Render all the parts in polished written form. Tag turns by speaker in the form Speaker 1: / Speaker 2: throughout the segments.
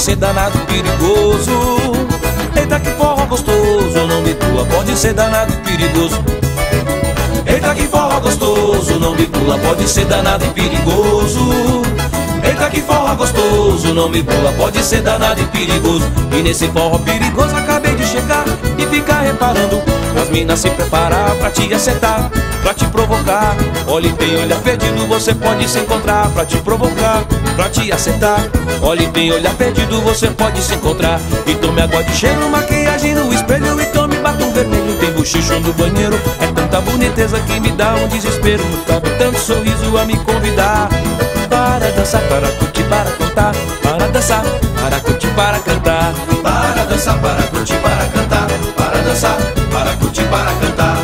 Speaker 1: ser danado e perigoso. Eita que forró gostoso, o nome pula, pode ser danado e perigoso. Eita que forró gostoso, não me pula, pode ser danado e perigoso. Eita que forró gostoso, não me pula, pode ser danado e perigoso. E nesse forró perigoso acabei de chegar e ficar reparando as minas se preparar pra te acertar, pra te provocar. Olha, tem olhar perdido, você pode se encontrar pra te provocar, pra te acertar. Olha, tem olhar perdido, você pode se encontrar. E tome água de cheiro, maquiagem no espelho e tome batom vermelho. Tem bochicho no banheiro, é tanta boniteza que me dá um desespero. Cabe tanto sorriso a me convidar para dançar, para curtir, para cantar, para dançar, para curtir, para cantar, para dançar, para curtir, para cantar, para dançar, para curtir, para cantar.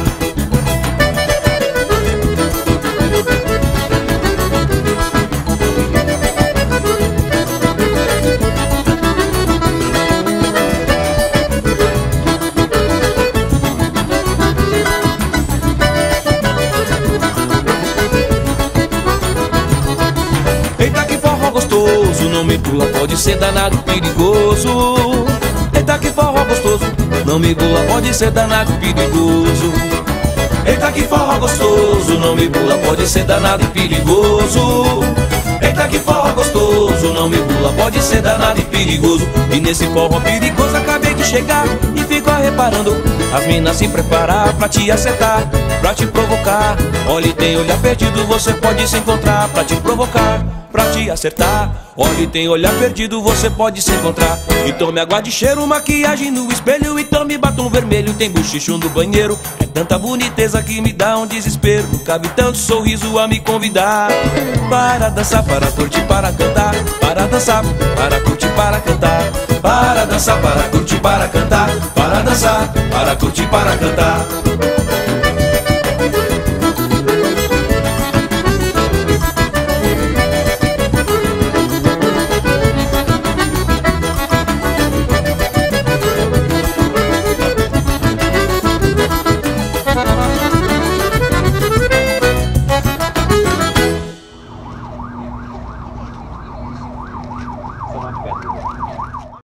Speaker 1: Eita que forró gostoso, não me pula, pode ser danado e perigoso. Eita que forró gostoso, não me pula, pode ser danado e perigoso. Eita que forró gostoso, não me pula, pode ser danado e perigoso. Eita que forró gostoso, não me pula, pode ser danado e perigoso. E nesse forró perigoso acabei de chegar e fico reparando as minas se preparar pra te acertar, pra te provocar. Olha, tem olhar perdido, você pode se encontrar pra te provocar, pra te acertar. Olha, tem olhar perdido, você pode se encontrar. E tome água de cheiro, maquiagem no espelho e tome batom vermelho. Tem bochicho no banheiro, é tanta boniteza que me dá um desespero. Cabe tanto sorriso a me convidar para dançar, para curtir, para cantar, para dançar, para curtir, para cantar, para dançar, para curtir, para cantar, para dançar, para curtir, para cantar.